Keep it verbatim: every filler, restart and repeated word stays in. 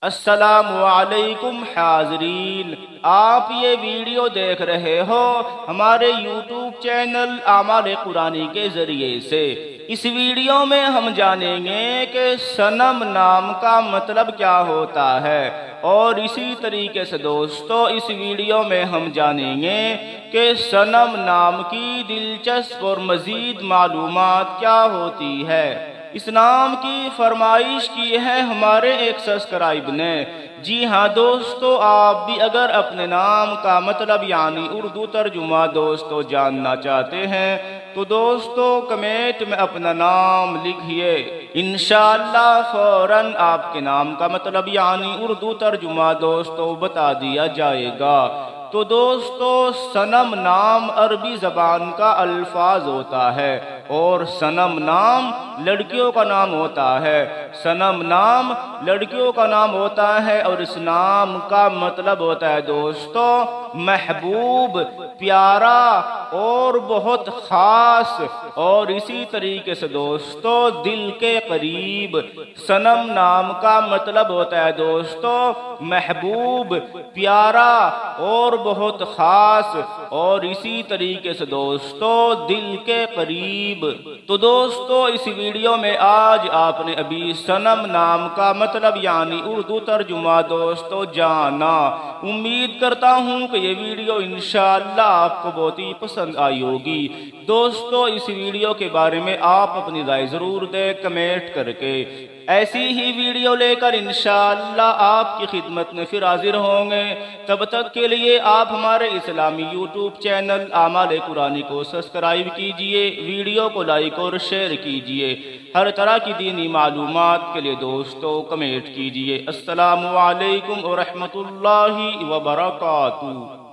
السلام علیکم حاضرین، آپ یہ ویڈیو دیکھ رہے ہو ہمارے یوٹیوب چینل اعمال قرآنی کے ذریعے سے۔ اس ویڈیو میں ہم جانیں گے کہ صنم نام کا مطلب کیا ہوتا ہے، اور اسی طریقے سے دوستو اس ویڈیو میں ہم جانیں گے کہ صنم نام کی دلچسپ اور مزید معلومات کیا ہوتی ہے۔ اس نام کی فرمائش کی ہے ہمارے ایک سبسکرائب نے۔ جی ہاں دوستو، آپ بھی اگر اپنے نام کا مطلب یعنی اردو ترجمہ دوستو جاننا چاہتے ہیں تو دوستو کمنٹ میں اپنا نام لکھیے، انشاءاللہ فوراً آپ کے نام کا مطلب یعنی اردو ترجمہ دوستو بتا دیا جائے گا۔ تو دوستو صنم نام عربی زبان کا الفاظ ہوتا ہے، اور صنم نام لڑکیوں کا نام ہوتا ہے۔ صنم نام لڑکیوں کا نام ہوتا ہے، اور اس نام کا مطلب ہوتا ہے دوستو محبوب، پیارا اور بہت خاص، اور اسی طریقے سے دوستو دل کے قریب۔ صنم نام کا مطلب ہوتا ہے دوستو محبوب، پیارا اور بہت خاص، اور اسی طریقے سے دوستو دل کے قریب۔ تو دوستو اس ویڈیو میں آج آپ نے ابھی صنم نام کا مطلب یعنی اردو ترجمہ دوستو جانا۔ امید کرتا ہوں کہ یہ ویڈیو انشاءاللہ آپ کو بہت ہی پسند آئی ہوگی۔ دوستو اس ویڈیو کے بارے میں آپ اپنی رائے ضرور دیں کمنٹ کر کے۔ ایسی ہی ویڈیو لے کر انشاءاللہ آپ کی خدمت میں پھر حاضر ہوں گے۔ تب تک کے لیے آپ ہمارے اسلامی یوٹیوب چینل اعمال قرآنی کو سبسکرائب کیجئے، ویڈیو کو لائک اور شیئر کیجئے۔ ہر طرح کی دینی معلومات کے لیے دوستو کمنٹ کیجئے۔ السلام علیکم ورحمۃ اللہ وبرکاتہ۔